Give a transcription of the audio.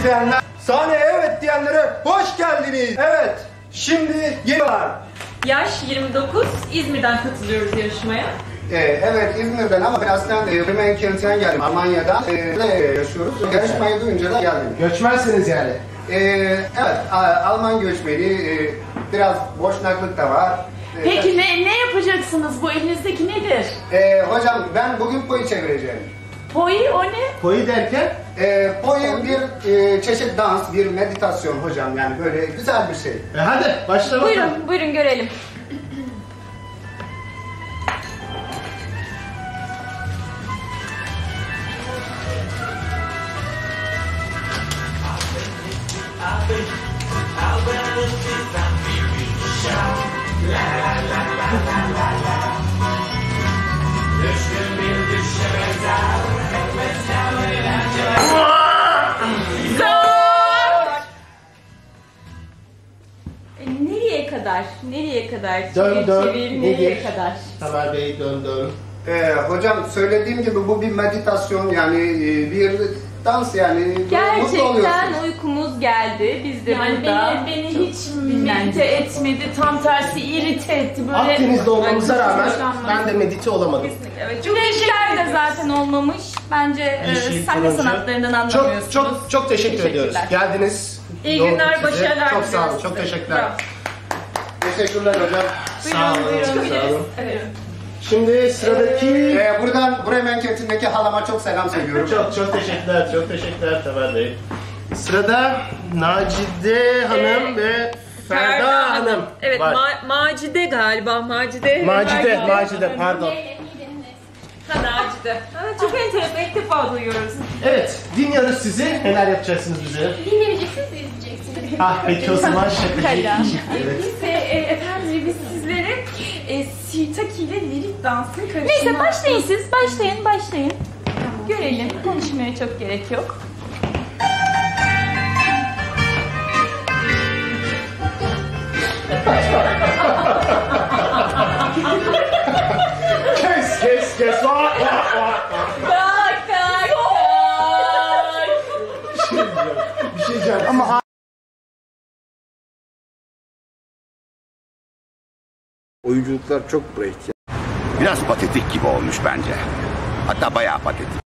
izleyenler, sahneye evet diyenlere hoş geldiniz. Evet, şimdi yeni var. Yaş 29, İzmir'den katılıyoruz yarışmaya. Evet, İzmir'den ama ben aslında Bremen kentinden geldim, Almanya'dan. Burada yaşıyoruz. Yarışmayı duyunca da geldim. Göçmensiniz yani. Evet, Alman göçmeni, biraz boşnaklık da var. Peki ne yapacaksınız? Bu elinizdeki nedir? Hocam ben bugün poyu çevireceğim. Poi o ne? Poi derken? Poyu bir çeşit dans, bir meditasyon hocam, yani böyle güzel bir şey. Hadi başla bakalım. Buyurun, buyurun görelim. Nereye kadar? Nereye kadar? Dön dön. Çevir, nereye kadar? Tamer Bey dön dön. Hocam söylediğim gibi bu bir meditasyon, yani bir dans, yani mutlu oluyorsunuz. Gerçekten uykumuz geldi. Biz de Yani burada beni çok hiç medite etmedi, tam tersi irite etti böyle. Akdeniz'de olmamıza rağmen hoşlanmadım. ben de medite olamadım. Kesinlikle, evet. Çok Güneşler de zaten olmamış. Bence Yeşil, sahne turuncu. sanatlarından anlamıyorsunuz. Çok teşekkür ediyoruz. Geldiniz. İyi Yol günler, size. başarılar Çok sağ olun, diliyoruz çok size. teşekkürler. Bravo. Teşekkürler hocam. Sağ olun, Buyurun, sağ buyurun. olun. Evet. Şimdi sıradaki... Buradan Bremen kentindeki halama çok selam söylüyorum. Çok teşekkürler Tamer Bey. Sırada Nacide Hanım ve Ferda Hanım Evet, var. Macide galiba, Macide Macide, pardon. Macide. Çok enteresan, ilk defa duyuyoruz. Evet, dinliyoruz sizi. Neler yapacaksınız bize? Dinlemeyeceksiniz, izleyeceksiniz. Peki o zaman şakacı. Evet. Biz de efendim biz sizlere Sirtaki ile lirik dansın karışımı... Neyse başlayın siz. Başlayın. Görelim. Konuşmaya çok gerek yok. Kes. Vah. Bir şey diyeceğim. Ama Oyunculuklar çok break ya. Biraz patetik gibi olmuş bence. Hatta bayağı patetik.